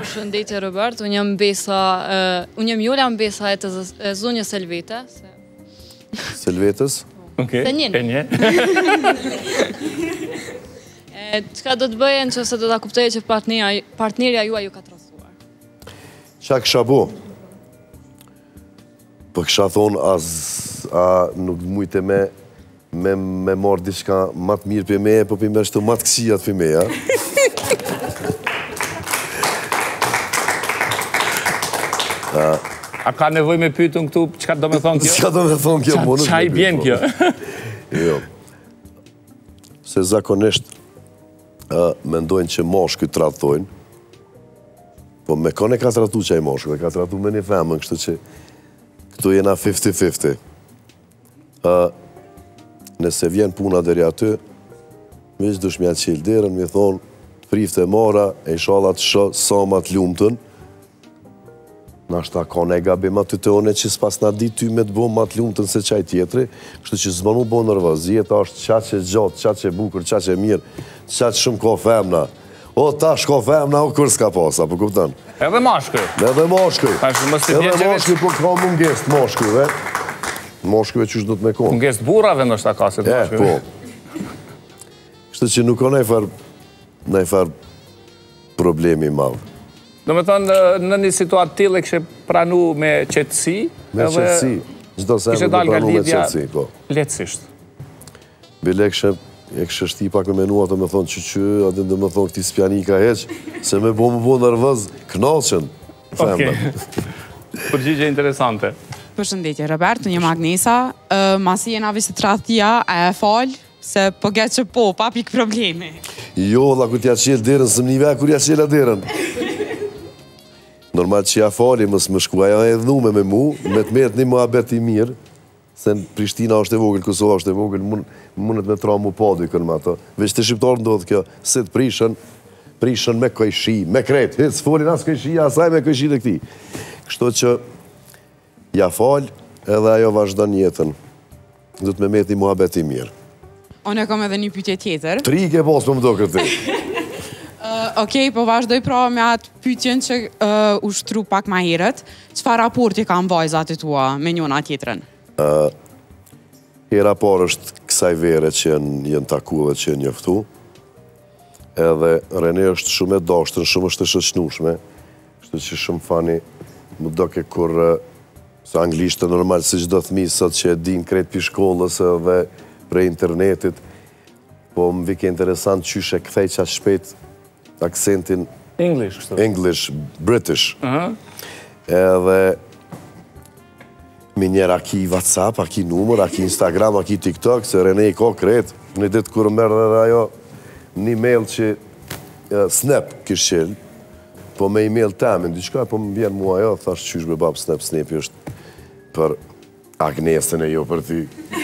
Përshëndetje Robert, unë jam Jola Mbesa e të zonjës Elvete. Selvetës? Se njën. Qka do të bëjen që se do të kuptoje që partnerja juaj ju ka trasuar? Qa kësha bo? Për kësha thonë, nuk mujte me marrë diçka matë mirë për me, për për me shtë matë kësijat për me, ja? A ka nevoj me pytën këtu, qka do me thonë kjo? Qka do me thonë kjo? Qa i bjen kjo? Jo. Se zakonisht mendojnë që moshkë të tratojnë, po me kone ka tratu që i moshkë, ka tratu me një femën, kështu që këtu jena 50-50. Nëse vjen puna dheri aty, veç dush mja qilë derën, mi thonë, prifte mora, e shalat samat lumëtën, nashta ka ne gabim aty të one që s'pas na dit ty me të bo ma të lumëtën se qaj tjetri, kështu që s'ma mu bo nërvëz, jeta është qaqe gjatë, qaqe bukur, qaqe mirë, qaqe shumë ka femna. O, tash ka femna, o kur s'ka pasa, po kuptan? Edhe mashkuj. Edhe mashkuj. Edhe mashkuj, po ka munges të mashkujve. Mashkujve që shdo të me konë. Munges të burave në shta kasit mashkujve. Po. Kështu që nuk ka najfar problemi madhë. Do me thonë, në një situatë tillë e kështë pranu me qetësi. Me qetësi. Gjdo se e me pranu me qetësi, po. Letësisht. Bile e kështë shti pak me menua të me thonë që, adin dhe me thonë këti spjani ka heq, se me bo nërvëz, knaqen. Okej. Përgjigje interesante. Përshëndetje, Robert, unë jam Agnesa. Masi jena vizitratja, e falë, se po gjetë që po, pa pik problemi. Jo, la ku t'ja qelë derën, së m'nive kur ja qela derën. Normal që ja fali, mësë më shkuaja e dhume me mu, me të merët një muhabet i mirë, se në Prishtina është e vogël, Kosova është e vogël, mundet me tra mu padu i kënë me ato. Veç të shqiptarë ndodhë kjo, se të prishën me kojshi, me kretë, hëtë s'folin as kojshi, asaj me kojshi dhe këti. Kështu që ja falë, edhe ajo vazhdo jetën. Du të me merët një muhabet i mirë. Unë e kom edhe një pyetje tjetër. Trike posë për më do këtë. Okej, po vazhdoj pra me atë pyetjen që ushtru pak ma herët. Çfarë raporti kanë vajzat e tua me njëna tjetrën? Hera parë është kësaj vere që jenë taku dhe që jenë njëftu. Edhe Rene është shumë e dashtën, shumë është e shëshnushme. Kështu që shumë fani, më doke kur së anglisht të normal si çdo fëmijë sot që e din krejt për shkollës dhe prej internetit. Po më vike interesant qyshe këthej qatë shpejt aksentin English, British. Edhe minjer aki WhatsApp, aki numër, aki Instagram, aki TikTok, se Rene i ka kret. Në ditë kur mërë dhe ajo një mail që Snap kishë qelë, po me email temin, diqka, po më vjenë mua ajo, thash qysh me babë Snapi është për Agnesën e jo për ty.